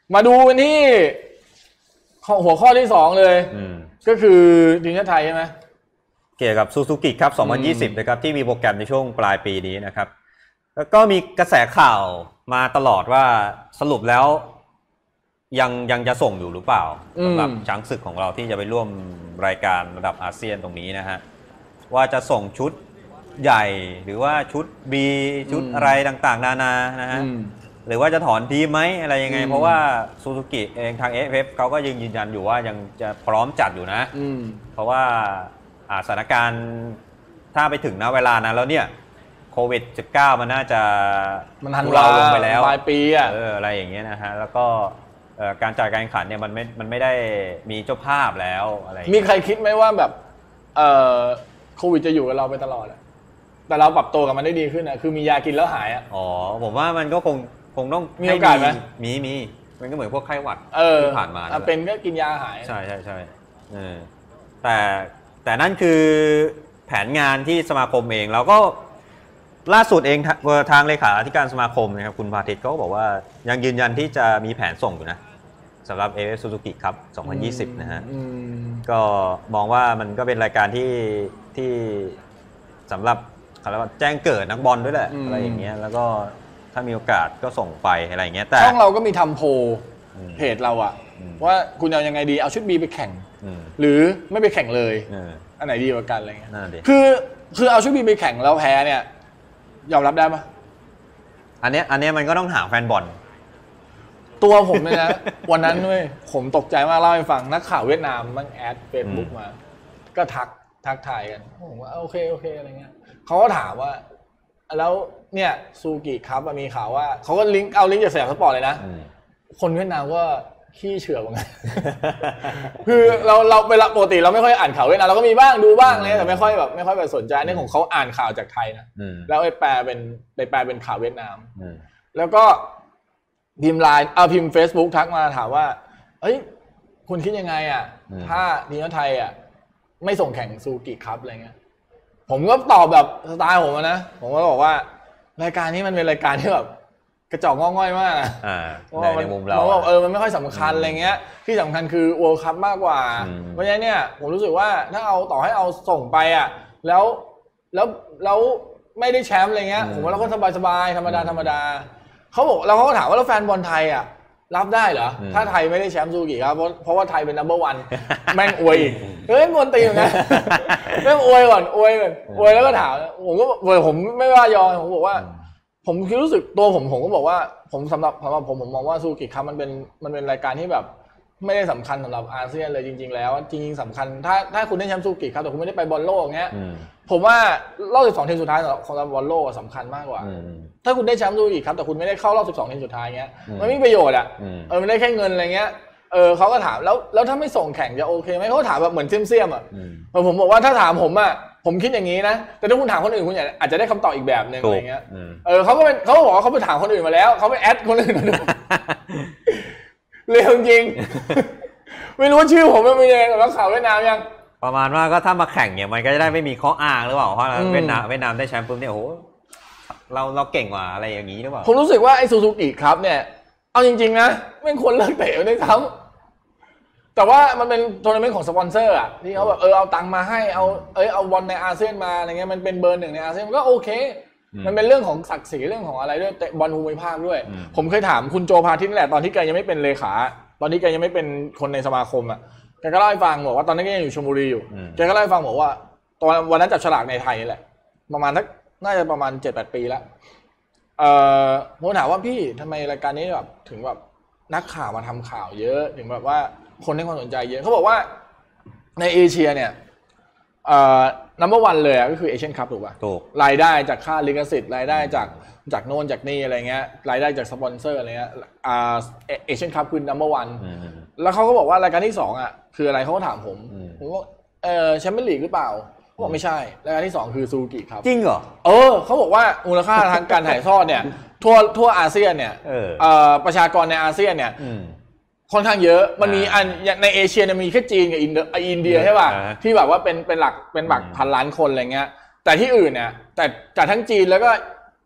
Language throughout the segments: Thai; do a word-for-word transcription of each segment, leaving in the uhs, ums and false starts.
มาดูกันที่หัวข้อที่สองเลยก็คือทีมชาติไทยใช่ไหมเกี่ยวกับซูซูกิครับสองพันยี่สิบนะครับที่มีโปรแกรมในช่วงปลายปีนี้นะครับแล้วก็มีกระแสข่าวมาตลอดว่าสรุปแล้วยังยังจะส่งอยู่หรือเปล่าสำหรับช้างศึกของเราที่จะไปร่วมรายการระดับอาเซียนตรงนี้นะฮะว่าจะส่งชุดใหญ่หรือว่าชุด B ชุดอะไรต่างๆนานานะฮะหรือว่าจะถอนทีมไหมอะไรยังไงเพราะว่าซูซูกิเองทาง เอ เอฟ เอฟ เขาก็ยังยืนยันอยู่ว่ายังจะพร้อมจัดอยู่นะเพราะว่าสถานการณ์ถ้าไปถึงณเวลานั้นแล้วเนี่ยโควิด สิบเก้า มันน่าจะมันทันเราลงไปแล้วปลายปีอ่ะเอออะไรอย่างเงี้ยนะฮะแล้วก็การจัดการแข่งขันเนี่ยมันไม่มันไม่ได้มีเจ้าภาพแล้วอะไรมีใครคิดไหมว่าแบบเอ่อโควิดจะอยู่กับเราไปตลอดอ่ะแต่เราปรับตัวกับมันได้ดีขึ้นอ่ะคือมียากินแล้วหายอ่ะอ๋อผมว่ามันก็คงคงต้องมีโอกาสไหมมีมีมันก็เหมือนพวกไข้หวัดที่ผ่านมาเป็นก็กินยาหายใช่ใช่ใช่เออแต่แต่นั่นคือแผนงานที่สมาคมเองแล้วก็ล่าสุดเองทางเลขาธิการสมาคมนะครับคุณพาทิตก็บอกว่ายังยืนยันที่จะมีแผนส่งอยู่นะสำหรับ เอ เอฟ เอฟ Suzuki ครับสองพันยี่สิบนะฮะก็มองว่ามันก็เป็นรายการที่ที่สำหรับอะไรว่าแจ้งเกิดนักบอลด้วยแหละอะไรอย่างเงี้ยแล้วก็ถ้ามีโอกาสก็ส่งไปอะไรอย่างเงี้ยแต่ช่องเราก็มีทำโพลเพจเราอะว่าคุณเอายังไงดีเอาชุด B ไปแข่งหรือไม่ไปแข่งเลยอันไหนดีกว่ากันอะไรเงี้ยคือคือเอาชุด B ไปแข่งแล้วแพ้เนี่ยยอมรับได้ปะอันเนี้ยอันเนี้ยมันก็ต้องถามแฟนบอลตัวผมเลยนะวันนั้นด้วยผมตกใจมากเล่าให้ฟังนักข่าวเวียดนามมันแอดเฟซบุ๊กมาก็ทักทักทายกันผมว่าโอเคโอเคอะไรเงี้ยเขาก็ถามว่าแล้วเนี่ยซูกิครับมีข่าวว่าเขาก็ลิงก์เอาลิงก์จากสยามสปอร์ตเลยนะคนเวียดนามก็ขี้เฉื่อยเหมือนกันคือเราเราเวลาปกติเราไม่ค่อยอ่านข่าวเวียดนามเราก็มีบ้างดูบ้างเลยแต่ไม่ค่อยแบบไม่ค่อยแบบสนใจนี่ของเขาอ่านข่าวจากไทยนะแล้วไปแปลเป็นไปแปลเป็นข่าวเวียดนามแล้วก็พิมพ์ไลน์เอาพิมพ์ Facebook ทักมาถามว่าเอ้ยคุณคิดยังไงอ่ะถ้าทีมไทยอ่ะไม่ส่งแข่งซูกิครับอะไรเงี้ยผมก็ตอบแบบสไตล์ผมนะผมก็บอกว่ารายการนี้มันเป็นรายการที่แบบกระจอกงอกง่อยมากในมุมเราเออมันไม่ค่อยสำคัญอะไรเงี้ยที่สำคัญคือ World Cup มากกว่าเพราะฉะนั้นเนี่ยผมรู้สึกว่าถ้าเอาต่อให้เอาส่งไปอ่ะแล้วแล้วแล้วไม่ได้แชมป์อะไรเงี้ยผมว่าเราก็สบายๆธรรมดาธรรมดาเขาบอกแล้วเขาก็ถามว่าแล้วแฟนบอลไทยอ่ะรับได้เหรอถ้าไทยไม่ได้แชมป์ซูกิครับเพราะเพราะว่าไทยเป็น นัมเบอร์วัน แม่งอวยอีกเฮ้ยมนตีอยู่นะแม่งอวยก่อนอวยก่อนอวยแล้วก็ถามผมก็ผมไม่ว่ายอมผมบอกว่าผมคิดรู้สึกตัวผมผมก็บอกว่าผมสำหรับสำหรับผมผมมองว่าซูกิครับมันเป็นมันเป็นรายการที่แบบไม่ได้สำคัญสำหรับอาเซียนเลยจริงๆแล้วจริงๆสำคัญถ้าถ้าคุณได้แชมป์ซูกิครับแต่คุณไม่ได้ไปบอลโลกเงี้ยผมว่ารอบสิบสองทีมสุดท้ายของบอลโลกสำคัญมากกว่าถ้าคุณได้แชมป์ซูกิครับแต่คุณไม่ได้เข้ารอบสิบสองทีมสุดท้ายเงี้ยมันไม่มีประโยชน์อ่ะเออมันได้แค่เงินอะไรเงี้ยเออเขาก็ถามแล้วแล้วถ้าไม่ส่งแข่งจะโอเคไหมเขาถามแบบเหมือนเสี่ยมๆอ่ะผมบอกว่าถ้าถามผมอ่ะผมคิดอย่างนี้นะแต่ถ้าคุณถามคนอื่นคุณอาจจะได้คำตอบอีกแบบนึงอะไรเงี้ยเออเขาก็เป็นเขาบอกว่าเขาไปถามคนอื่นมาแล้วเขาไปแอดคนอื่นมาด้วยเร็วจริงไม่รู้ชื่อผมมันเป็นยังไงกับนักข่าวเวียดนามยังประมาณว่าก็ถ้ามาแข่งเนี่ยมันก็จะได้ไม่มีข้ออ้างหรือเปล่าเพราะเวียดนามเวียดนามได้แชมป์ปุ๊บเนี่ยโอ้โหเราเราเก่งกว่าอะไรอย่างนี้หรือเปล่าผมรู้สึกว่าไอ้ซูซูกิครับเนี่ยเอาจริงๆนะไม่ควรเลิกเตะด้วยซ้ำแต่ว่ามันเป็นทัวร์นาเมนต์ของสปอนเซอร์อ่ะที่เขาแบบเออเอาตังค์มาให้เอาเออเอาบอลในอาเซียนมาอะไรเงี้ยมันเป็นเบอร์หนึ่งในอาเซียนมันก็โอเคมันเป็นเรื่องของศักดิ์ศรีเรื่องของอะไรด้วยเตะบอลภูมิภาคด้วยผมเคยถามคุณโจพาทิตนี่แหละตอนที่แกยังไม่เป็นเลขาตอนที่แกยังไม่เป็นคนในสมาคมอ่ะแกก็เล่าให้ฟังบอกว่าตอนนั้นแกยังอยู่ชลบุรีอยู่แกก็เล่าให้ฟังบอกว่าตอนวันนั้นจับฉลากในไทยแหละประมาณน่าจะประมาณ เจ็ดแปด ปีแล้วเอ่อผมถามว่าพี่ทำไมรายการนี้แบบถึงแบบนักข่าวมาทำข่าวเยอะถึงแบบว่าคนให้ความสนใจเยอะเขาบอกว่าในเอเชียเนี่ยเอ่อ นัมเบอร์วัน เลยก็คือเอเชียนคัพถูกป่ะถูกรายได้จากค่าลิขสิทธิ์รายได้จากจากโน่นจากนี่อะไรเงี้ยรายได้จากสปอนเซอร์อะไรเงี้ยอ่าเอเชียนคัพคือ นัมเบอร์วัน แล้วเขาก็บอกว่ารายการที่สองอ่ะคืออะไรเขาก็ถามผมผมว่าเอ่อแชมเปี้ยนลีกหรือเปล่าเขาบอกไม่ใช่รายการที่สองคือซูกิครับจริงเหรอเออเขาบอกว่ามูลค่าทางการถ่ายทอดเนี่ยทั่วทั่วอาเซียนเนี่ยเอ่อประชากรในอาเซียนเนี่ยค่อนข้างเยอะมันมีอันในเอเชียเนี่ยมีแค่จีนกับอินเดียอินเดียใช่ป่ะที่แบบว่าเป็นเป็นหลักเป็นหลักพันล้านคนอะไรเงี้ยแต่ที่อื่นเนี่ยแต่จากทั้งจีนแล้วก็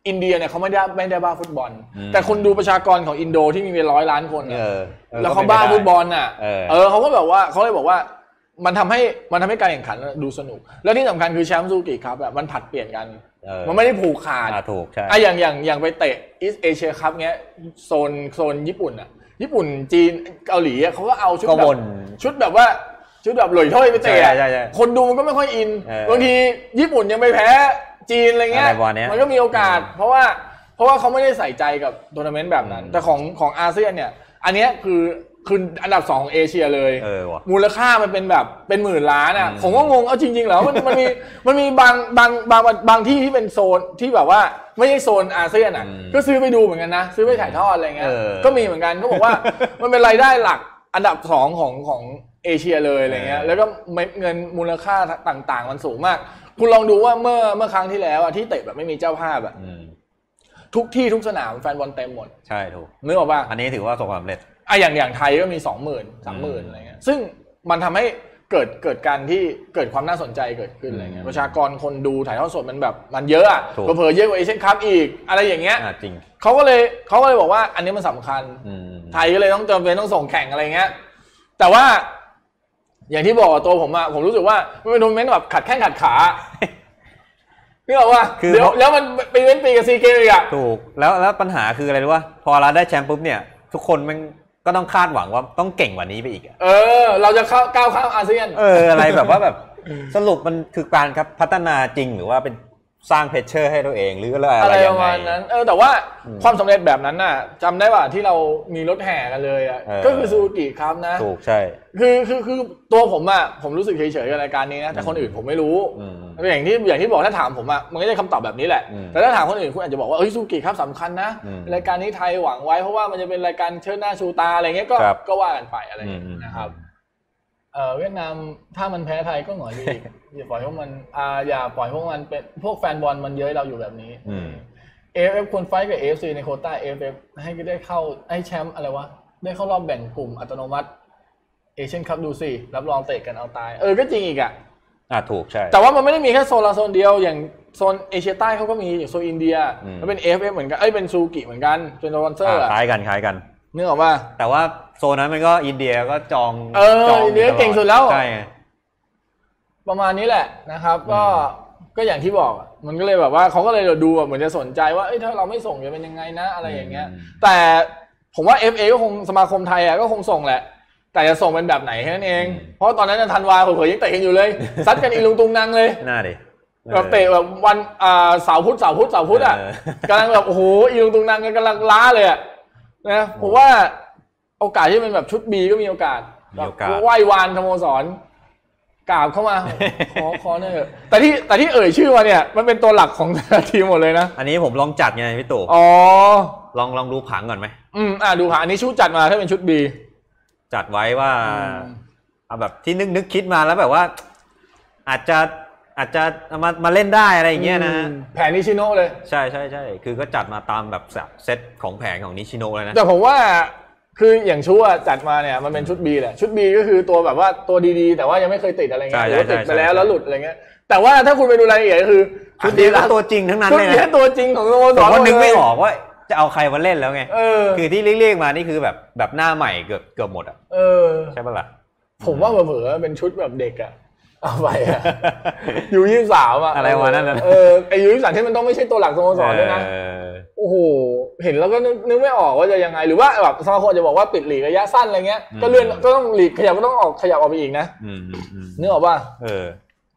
อินเดียเนี่ยเขาไม่ได้ไม่ได้บ้าฟุตบอลแต่คนดูประชากรของอินโดที่มีเป็นร้อยล้านคนแล้วเขาบ้าฟุตบอลน่ะเออเขาก็แบบว่าเขาเลยบอกว่ามันทำให้มันทำให้การแข่งขันดูสนุกแล้วที่สำคัญคือแชมป์ซูซูกิครับแบบมันผัดเปลี่ยนกันมันไม่ได้ผูกขาดถูกใช่อ่ะอย่างอย่างอย่างไปเตะอีสเอเชียคัพเงี้ยโซนโซนญี่ปุ่นอ่ะญี่ปุ่นจีนเกาหลีเขาก็เอาชุดแบบชุดแบบว่าชุดแบบหล่ยถ้วยไปเตะคนดูมันก็ไม่ค่อยอินบางทีญี่ปุ่นยังไปแพ้จีนอะไรเงี้ยมันก็มีโอกาสเพราะว่าเพราะว่าเขาไม่ได้ใส่ใจกับทัวร์นาเมนต์แบบนั้นแต่ของของอาเซียนเนี่ยอันนี้คือคืออันดับสองของเอเชียเลยมูลค่ามันเป็นแบบเป็นหมื่นล้านอ่ะผมก็งงเอาจริงๆแล้วมันมันมีมันมีบางบางบางบางที่ที่เป็นโซนที่แบบว่าไม่ใช่โซนอาเซียนอ่ะก็ซื้อไปดูเหมือนกันนะซื้อไปถ่ายทอดอะไรเงี้ยก็มีเหมือนกันเขาบอกว่ามันเป็นรายได้หลักอันดับสองของของเอเชียเลยอะไรเงี้ยแล้วก็เงินมูลค่าต่างๆมันสูงมากคุณลองดูว่าเมื่อเมื่อครั้งที่แล้วอ่ะที่เตะแบบไม่มีเจ้าภาพอ่ะทุกที่ทุกสนามแฟนบอลเต็มหมดใช่ถูกนึกออกป่ะอันนี้ถือว่าประสบความสำเร็จอ่ะอย่างอย่างไทยก็มี สองหมื่น สามหมื่น อะไรเงี้ยซึ่งมันทำให้เกิดเกิดการที่เกิดความน่าสนใจเกิดขึ้นอะไรเงี้ยประชากรคนดูถ่ายทอดสดมันแบบมันเยอะอ่ะเผลอๆเยอะกว่าเอเชียนคัพอีกอะไรอย่างเงี้ยจริงเขาก็เลยเขาก็เลยบอกว่าอันนี้มันสำคัญไทยก็เลยต้องจำเป็นต้องส่งแข่งอะไรเงี้ยแต่ว่าอย่างที่บอกตัวผมอะผมรู้สึกว่ามันเป็นทัวร์นาเมนต์แบบขัดแข้งขัดขาพี่บอกว่าเดี๋ยวแล้วมันไปเว้นปีกับซีเกมอีกอะถูกแล้วแล้วปัญหาคืออะไรรู้ป่ะพอเราได้แชมป์ปุ๊บเนี่ยทุกคนมันก็ต้องคาดหวังว่าต้องเก่งกว่านี้ไปอีกเออเราจะเข้าก้าวข้ามอาเซียนเอออะไรแบบว่าแบบสรุปมันคือการครับพัฒนาจริงหรือว่าเป็นสร้างเพชเชอร์ให้ตัวเองหรืออะไรอะไรประมาณนั้นเออแต่ว่าความสำเร็จแบบนั้นน่ะจำได้ว่าที่เรามีรถแห่กันเลยอ่ะก็คือซูซูกิครับนะถูกใช่คือคือคือตัวผมอ่ะผมรู้สึกเฉยๆกับรายการนี้นะแต่คนอื่นผมไม่รู้อย่างที่อย่างที่บอกถ้าถามผมอ่ะมันก็จะคำตอบแบบนี้แหละแต่ถ้าถามคนอื่นคุณอาจจะบอกว่าเฮ้ยซูซูกิครับสำคัญนะรายการนี้ไทยหวังไว้เพราะว่ามันจะเป็นรายการเชิดหน้าชูตาอะไรเงี้ยก็ก็ว่ากันไปอะไรนะครับเออเวียดนามถ้ามันแพ้ไทยก็หงอยอีกอย่าปล่อยพวกมันอ่าอย่าปล่อยพวกมันเป็นพวกแฟนบอลมันเย้ยเราอยู่แบบนี้ เอ เอฟ เอฟ ควรไฟท์กับ เอ เอฟ ซี ในโควต้า เอ เอฟ เอฟ ให้ได้เข้าให้แชมป์อะไรวะได้เข้ารอบแบ่งกลุ่มอัตโนมัติเอเชียนคัพดูสิรับรองเตะกันเอาตายเออก็จริงอีกอ่ะอ่าถูกใช่แต่ว่ามันไม่ได้มีแค่โซนละโซนเดียวอย่างโซนเอเชียใต้เขาก็มีอย่างโซนอินเดียมันเป็น เอ เอฟ เอฟ เหมือนกันเอ้ยเป็นซูกิเหมือนกันเป็นสปอนเซอร์คล้ายกันคล้ายกันนึกออกป่ะแต่ว่าโซนนั้นมันก็อินเดียก็จองเอออินเดียเก่งสุดแล้วใช่ประมาณนี้แหละนะครับก็ก็อย่างที่บอกมันก็เลยแบบว่าเขาก็เลยดูแบบเหมือนจะสนใจว่าเอ้ยถ้าเราไม่ส่งจะเป็นยังไงนะอะไรอย่างเงี้ยแต่ผมว่า เอฟ เอ ก็คงสมาคมไทยอ่ะก็คงส่งแหละแต่จะส่งเป็นแบบไหนแค่นั้นเองเพราะตอนนั้นธันวาเผลอๆยังเตะกันอยู่เลยซัดกันอีลุงตุงนังเลยน่าดิแบบเตะแบบวันอ่าเสาร์พุธเสาร์พุธเสาร์พุธอ่ะกำลังแบบโอ้โหอีลุงตุงนังกันกำลังล้าเลยอ่ะนะผมว่าโอกาสที่เป็นแบบชุด B ก็มีโอกาสไหว้วานสโมสรกราบเข้ามาขอขอเนี่ยแต่ที่แต่ที่เอ่ยชื่อมาเนี่ยมันเป็นตัวหลักของทีมหมดเลยนะอันนี้ผมลองจัดไงพี่ตู่อ๋อลองลองดูผังก่อนไหมอืมอ่าดูผังอันนี้ชุดจัดมาถ้าเป็นชุด B จัดไว้ว่าเอาแบบที่นึกนึกคิดมาแล้วแบบว่าอาจจะอาจจะมามาเล่นได้อะไรอย่างเงี้ยนะแผนนิชิโนะเลยใช่ใช่ใช่คือก็จัดมาตามแบบเซตของแผนของนิชิโนะเลยนะแต่ผมว่าคืออย่างชูอ่ะจัดมาเนี่ยมันเป็นชุด B แหละชุด B ก็คือตัวแบบว่าตัวดีๆแต่ว่ายังไม่เคยติดอะไรเงี้ยหรือว่าติดไปแล้วแล้วหลุดอะไรเงี้ยแต่ว่าถ้าคุณไปดูรายละเอียดก็คือชุดนี้ก็ตัวจริงทั้งนั้นเลยนะชุดนี้ตัวจริงของสโมสรผมก็นึกไม่ออกว่าจะเอาใครมาเล่นแล้วไงคือที่เรียกๆมานี่คือแบบแบบหน้าใหม่เกือบเกือบหมดอ่ะใช่ปะล่ะผมว่าเผลอๆเป็นชุดแบบเด็กอ่ะเอาไปอ่ะยูยี่สิบสามอ่ะอะไรวะนั่นน่ะเออไอยูยี่สิบสามที่มันต้องไม่ใช่ตัวหลักสโมสรด้วยนะโอ้โหเห็นแล้วก็นึกไม่ออกว่าจะยังไงหรือว่าแบบสมาคมจะบอกว่าปิดหลีกระยะสั้นอะไรเงี้ยก็เลื่อนก็ต้องหลีกขยับก็ต้องออกขยับออกไปอีกนะนึกออกป่ะเออ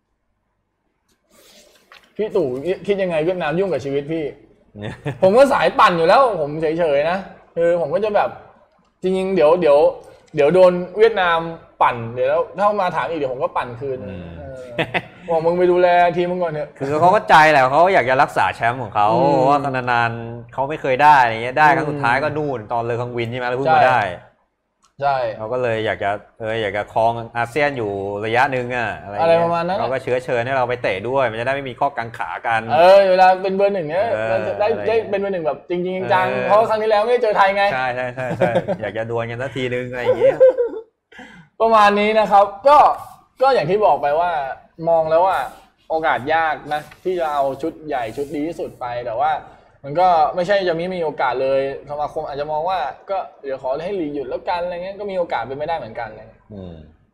พี่ตู่คิดยังไงเวียดนามยุ่งกับชีวิตพี่ผมก็สายปั่นอยู่แล้วผมเฉยๆนะคือผมก็จะแบบจริงๆเดี๋ยวเดี๋ยวเดี๋ยวโดนเวียดนามปั่นเดี๋ยวถ้ามาถามอีกเดี๋ยวผมก็ปั่นคืนบอกมึงไปดูแลทีมมึงก่อนเถอะคือเขาก็ใจแหละเขาอยากจะรักษาแชมป์ของเขาเพราะว่านานๆเขาไม่เคยได้อะไรเงี้ยได้ครั้งสุดท้ายก็นู่นตอนเลอคังวินใช่ไหมแล้วเพิ่งมาได้ใช่เขาก็เลยอยากจะเอออยากจะครองอาเซียนอยู่ระยะนึงอ่ะอะไรอะไรประมาณนั้นเราก็เชื้อเชิญให้เราไปเตะด้วยมันจะได้ไม่มีข้อกังขากันเออเวลาเป็นเบอร์หนึ่งเนี้ยได้ได้เป็นเบอร์หนึ่งแบบจริงๆจังเพราะครั้งที่แล้วไม่เจอไทยไงใช่ใช่ใช่ใช่อยากจะดวลกันสักทีนึงอะไรอย่างเงี้ยประมาณนี้นะครับก็ก็อย่างที่บอกไปว่ามองแล้วว่าโอกาสยากนะที่จะเอาชุดใหญ่ชุดดีที่สุดไปแต่ว่ามันก็ไม่ใช่จะไม่มีโอกาสเลยสมาคมอาจจะมองว่าก็เดี๋ยวขอให้ลีกหยุดแล้วกันอะไรเงี้ยก็มีโอกาสเป็นไม่ได้เหมือนกันอะไรเงี้ยอืม